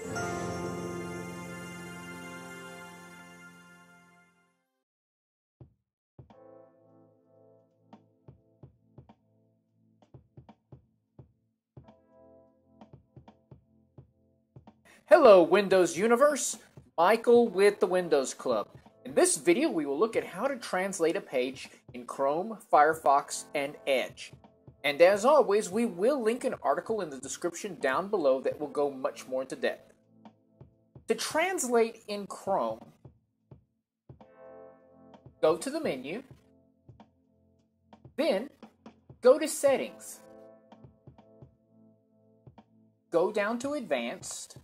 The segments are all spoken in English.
Hello Windows Universe, Michael with the Windows Club. In this video we will look at how to translate a page in Chrome, Firefox, and Edge. And as always, we will link an article in the description down below that will go much more into depth. To translate in Chrome, go to the menu, then go to Settings, go down to Advanced,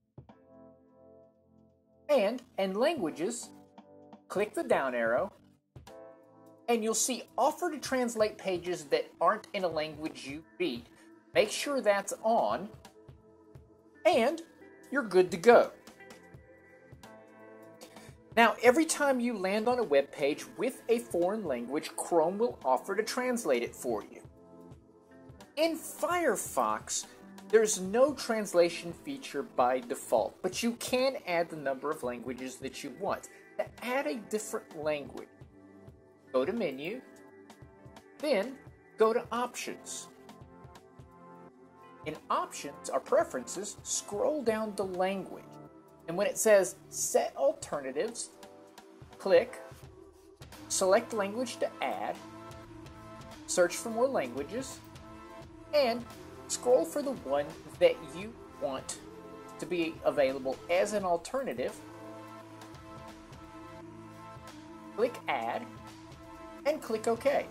and in Languages, click the down arrow, and you'll see Offer to translate pages that aren't in a language you read. Make sure that's on, and you're good to go. Now, every time you land on a web page with a foreign language, Chrome will offer to translate it for you. In Firefox, there's no translation feature by default, but you can add the number of languages that you want. To add a different language, go to Menu, then go to Options. In Options or Preferences, scroll down to Language, and when it says Set Alternatives, click, select language to add, search for more languages, and scroll for the one that you want to be available as an alternative. Click Add and click OK.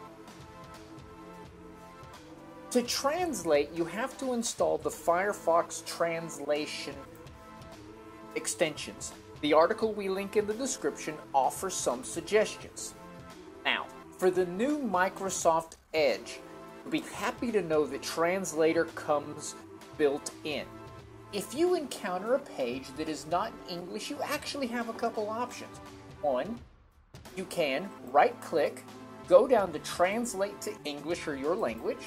To translate, you have to install the Firefox translation extensions. The article we link in the description offers some suggestions. Now, for the new Microsoft Edge, you'll be happy to know that Translator comes built in. If you encounter a page that is not in English, you actually have a couple options. One, you can right-click, go down to Translate to English or your language,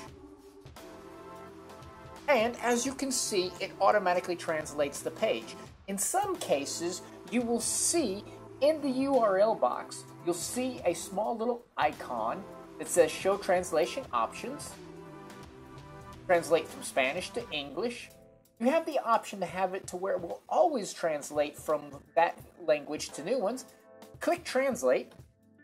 and as you can see, it automatically translates the page. In some cases, you will see in the URL box, you'll see a small little icon that says Show Translation Options, translate from Spanish to English. You have the option to have it to where it will always translate from that language to new ones. Click Translate,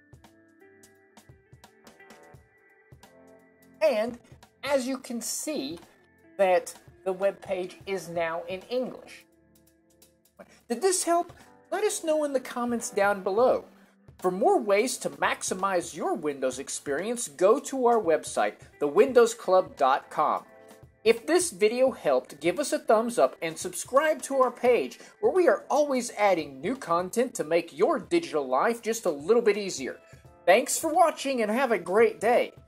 and as you can see that the web page is now in English. Did this help? Let us know in the comments down below. For more ways to maximize your Windows experience, go to our website, thewindowsclub.com. If this video helped, give us a thumbs up and subscribe to our page, where we are always adding new content to make your digital life just a little bit easier. Thanks for watching and have a great day.